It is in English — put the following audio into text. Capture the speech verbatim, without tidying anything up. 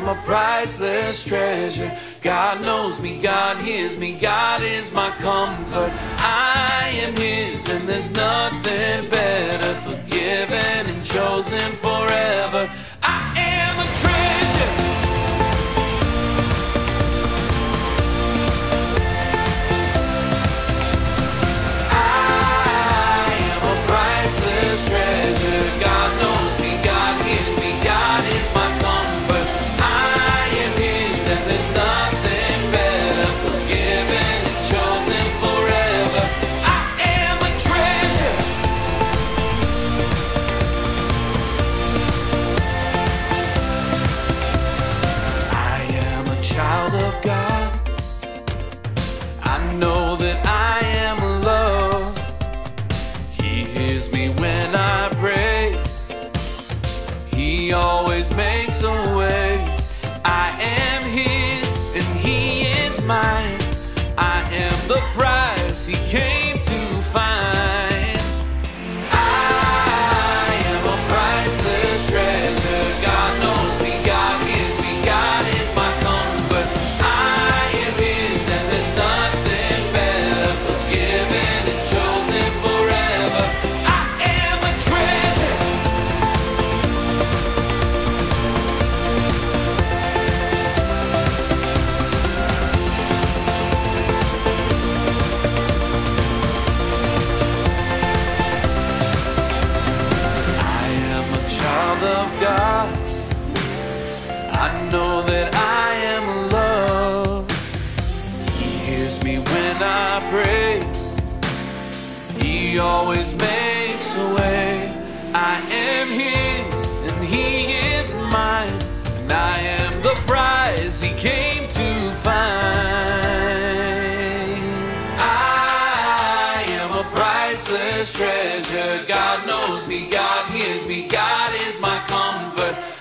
a priceless treasure. God knows me, God hears me, God is my comfort. I am His and there's nothing better, forgiven and chosen forever. I am a treasure. Treasure. God knows me, God hears me, God is my comfort. I am His and there's nothing better, forgiven and chosen forever. I am a treasure. I am a child of God. I know that I am loved. He hears me when I pray. He always makes a way. I am His and He is mine. I am the prize He came to find. I am a priceless treasure. God knows me, God hears me, God is my comfort. I am His and there's nothing better, forgiven and chosen forever. I am a treasure. I am a child of God. I know that I am loved. He hears me when I pray. He always makes a way. I am His and He is mine, and I am the prize He came to find. I am a priceless treasure. God knows me, God hears me, God is my comfort.